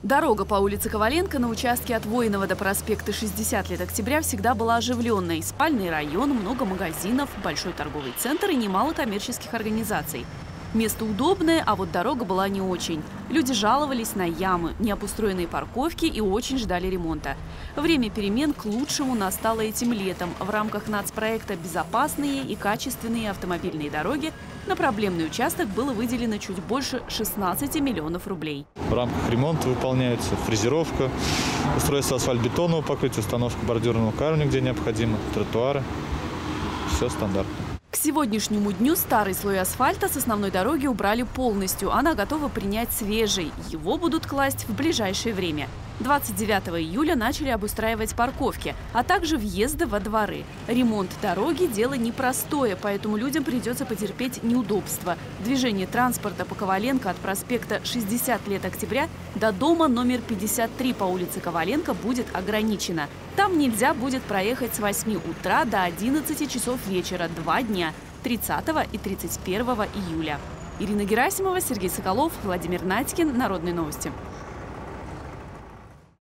Дорога по улице Коваленко на участке от Воинова до проспекта 60 лет октября всегда была оживленной. Спальный район, много магазинов, большой торговый центр и немало коммерческих организаций. Место удобное, а вот дорога была не очень. Люди жаловались на ямы, необустроенные парковки и очень ждали ремонта. Время перемен к лучшему настало этим летом. В рамках нацпроекта «Безопасные и качественные автомобильные дороги» на проблемный участок было выделено чуть больше 16 миллионов рублей. В рамках ремонта выполняется фрезеровка, устройство асфальтбетонного покрытия, установка бордюрного камня, где необходимо, тротуары. Все стандартно. К сегодняшнему дню старый слой асфальта с основной дороги убрали полностью. Она готова принять свежий. Его будут класть в ближайшее время. 29 июля начали обустраивать парковки, а также въезды во дворы. Ремонт дороги – дело непростое, поэтому людям придется потерпеть неудобства. Движение транспорта по Коваленко от проспекта 60 лет октября до дома номер 53 по улице Коваленко будет ограничено. Там нельзя будет проехать с 8 утра до 11 часов вечера 2 дня – 30 и 31 июля. Ирина Герасимова, Сергей Соколов, Владимир Надькин. Народные новости.